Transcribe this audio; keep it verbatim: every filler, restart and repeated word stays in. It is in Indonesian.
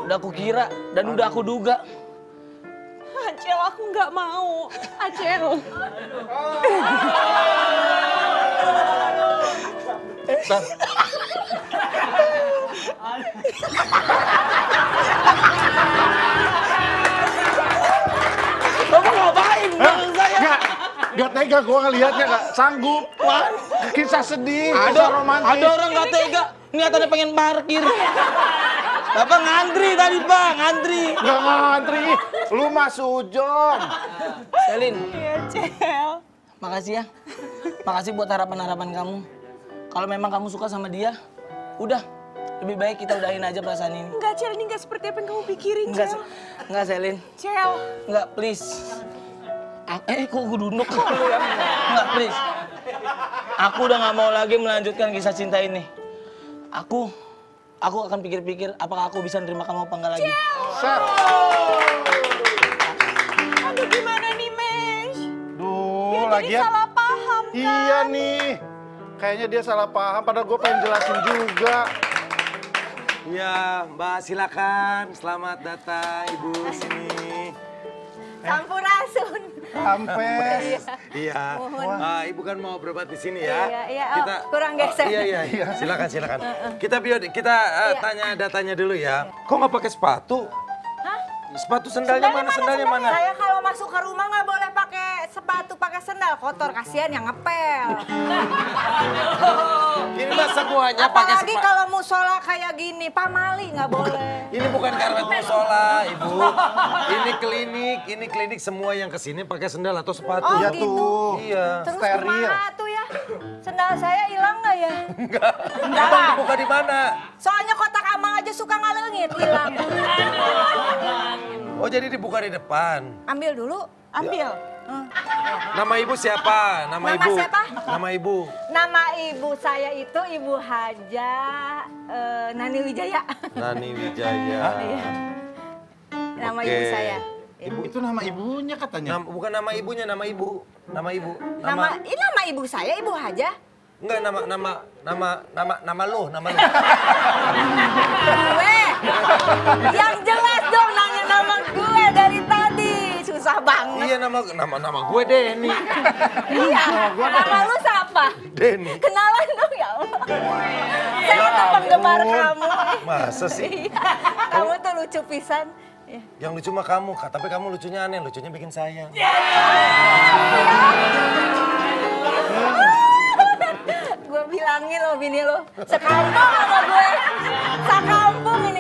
udah aku kira dan udah aku duga. Acel, aku nggak mau. Acel. Bentar. Kamu ngapain bang saya? Nggak, nggak tega gue ngelihatnya, nggak sanggup. Wah, kisah sedih, Ada kisah romantis. ada orang nggak tega, niatannya pengen parkir. Bapak ngantri tadi bang, ngantri. Nggak ngantri, lu mah sujon. Selin, Iya, Cel. makasih ya. Makasih buat harapan-harapan kamu. Kalau memang kamu suka sama dia, udah. Lebih baik kita udahin aja perasaan ini. Enggak, Cel, ini nggak seperti apa yang kamu pikirin, Enggak, Cel. Se- enggak Selin. Cel. Enggak, please. A- eh, kok gue duduk? Enggak, please. Aku udah nggak mau lagi melanjutkan kisah cinta ini. Aku, aku akan pikir-pikir apakah aku bisa nerima kamu apa enggak lagi. Set. Aduh, gimana nih, Mesh? Duh, Dia jadi lagian. salah paham, kan? Iya nih. Kayaknya dia salah paham, padahal gue pengen jelasin juga. Ya, Mbak silakan. Selamat datang Ibu sini. Sampurasun. Ampes. Iya. Mohon. Ah, Ibu kan mau berobat di sini ya. Iya, iya. Oh, kurang geser. Oh, iya, iya, iya. Silakan, silakan. Kita bio, kita uh, Iya. tanya datanya dulu ya. Kok nggak pakai sepatu? Hah? Sepatu sendalnya mana? Sendalnya mana? Saya kalau masuk ke rumah nggak boleh pakai sepatu, pakai sendal. Kotor, kasihan yang ngepel. Ini mah semuanya pakai Apalagi sepatu. kalau musola kayak gini, pamali nggak boleh. Ini bukan karpet musola, Ibu. Ini klinik, ini klinik semua yang kesini pakai sendal atau sepatu. Oh, Iya gitu. tuh. Iya. Terus Steril. kemana tuh ya? Sendal saya hilang nggak ya? Enggak. Enggak Abang lah. dibuka di mana? Soalnya kotak amang aja suka ngalengit, hilang. Oh, jadi dibuka di depan. Ambil dulu. Ambil. Hmm. Nama Ibu siapa? Nama, Nama Ibu. siapa? Nama Ibu. Nama ibu saya itu Ibu Haja eh, Nani Wijaya. Nani Wijaya. Iya. Nama Oke. ibu saya. Ibu itu nama ibunya katanya. Nam- bukan nama ibunya, nama ibu. Nama ibu. Nama, ini nama ibu saya Ibu Haja. Enggak, nama nama nama nama nama lu, nama lu. Gue. Yang jelas dong nanya nama gue dari tadi. Susah banget. Iya, nama nama nama gue Denny. Iya. Nama lu siapa? Denny. Kenalan dong ya Allah. Saya tuh penggemar kamu. Masa sih? Iya. Kamu tuh lucu pisan. Iya. Yang lucu mah kamu, Kak. Tapi kamu lucunya aneh, lucunya bikin sayang. Gue bilangin lo bini lo, sekampung sama gue. Sekampung ini